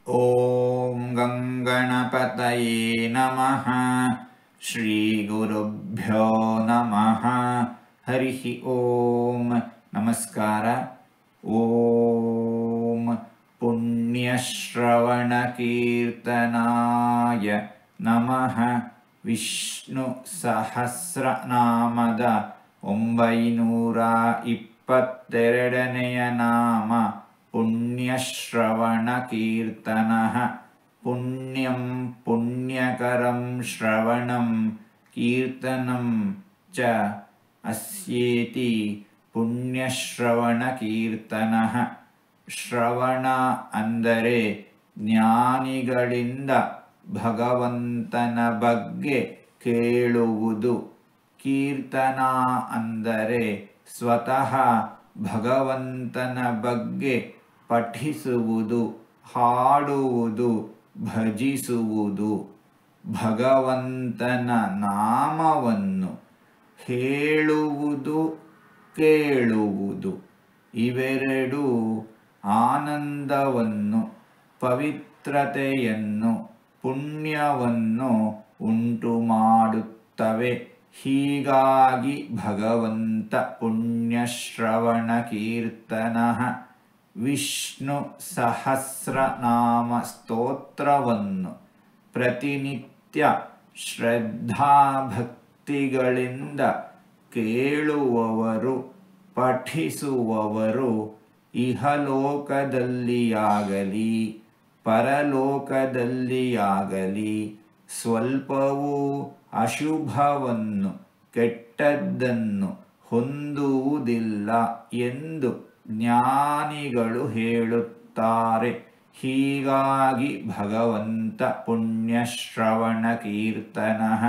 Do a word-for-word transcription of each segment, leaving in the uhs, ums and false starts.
ಓಂ ಗಂಗಣಪತಯೇ ನಮಃ. ಶ್ರೀ ಗುರುಭ್ಯೋ ನಮಃ. ಹರಿ ಓಂ. ನಮಸ್ಕಾರ. ಓಂ ಪುಣ್ಯಶ್ರವಣ ಕೀರ್ತನಾಯ ನಮಃ. ವಿಷ್ಣು ಸಹಸ್ರನಾಮದ ಒಂಬೈನೂರ ಇಪ್ಪತ್ತೆರಡನೆಯ ನಾಮ ಪುಣ್ಯಶ್ರವಣ ಕೀರ್ತನಃ. ಪುಣ್ಯಂ ಪುಣ್ಯಕರಂ ಶ್ರವಣಂ ಕೀರ್ತನಂ ಚ ಅಸ್ಯೇತಿ ಪುಣ್ಯಶ್ರವಣ ಕೀರ್ತನಃ. ಶ್ರವಣ ಅಂದರೆ ಜ್ಞಾನಿಗಳಿಂದ ಭಗವಂತನ ಬಗ್ಗೆ ಕೇಳುವುದು. ಕೀರ್ತನ ಅಂದರೆ ಸ್ವತಃ ಭಗವಂತನ ಬಗ್ಗೆ ಪಠಿಸುವುದು, ಹಾಡುವುದು, ಭಜಿಸುವುದು. ಭಗವಂತನ ನಾಮವನ್ನು ಹೇಳುವುದು, ಕೇಳುವುದು ಇವೆರಡೂ ಆನಂದವನ್ನು, ಪವಿತ್ರತೆಯನ್ನು, ಪುಣ್ಯವನ್ನು ಉಂಟು ಮಾಡುತ್ತವೆ. ಹೀಗಾಗಿ ಭಗವಂತ ಪುಣ್ಯಶ್ರವಣ ಕೀರ್ತನಃ. ವಿಷ್ಣು ಸಹಸ್ರನಾಮ ಸ್ತೋತ್ರವನ್ನು ಪ್ರತಿನಿತ್ಯ ಶ್ರದ್ಧಾಭಕ್ತಿಗಳಿಂದ ಕೇಳುವವರು, ಪಠಿಸುವವರು ಇಹಲೋಕದಲ್ಲಿಯಾಗಲಿ ಪರಲೋಕದಲ್ಲಿಯಾಗಲಿ ಸ್ವಲ್ಪವೂ ಅಶುಭವನ್ನು, ಕೆಟ್ಟದ್ದನ್ನು ಹೊಂದುವುದಿಲ್ಲ ಎಂದು ಜ್ಞಾನಿಗಳು ಹೇಳುತ್ತಾರೆ. ಹೀಗಾಗಿ ಭಗವಂತ ಪುಣ್ಯಶ್ರವಣ ಕೀರ್ತನಃ.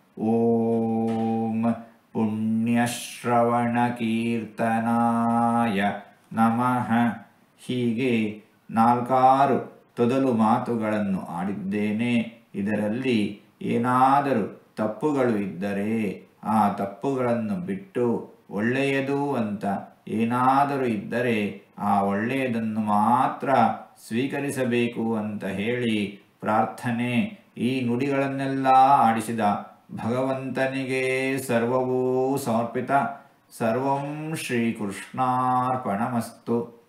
ಓಂ ಪುಣ್ಯಶ್ರವಣ ಕೀರ್ತನಾಯ ನಮಃ. ಹೀಗೆ ನಾಲ್ಕಾರು ತೊದಲು ಮಾತುಗಳನ್ನು ಆಡಿದ್ದೇನೆ. ಇದರಲ್ಲಿ ಏನಾದರೂ ತಪ್ಪುಗಳು ಇದ್ದರೆ ಆ ತಪ್ಪುಗಳನ್ನು ಬಿಟ್ಟು ಒಳ್ಳೆಯದು ಅಂತ ಏನಾದರೂ ಇದ್ದರೆ ಆ ಒಳ್ಳೆಯದನ್ನು ಮಾತ್ರ ಸ್ವೀಕರಿಸಬೇಕು ಅಂತ ಹೇಳಿ ಪ್ರಾರ್ಥನೆ. ಈ ನುಡಿಗಳನ್ನೆಲ್ಲ ಆಡಿಸಿದ ಭಗವಂತನಿಗೆ ಸರ್ವವೂ ಸಮರ್ಪಿತ. ಸರ್ವಂ ಶ್ರೀಕೃಷ್ಣಾರ್ಪಣಮಸ್ತು.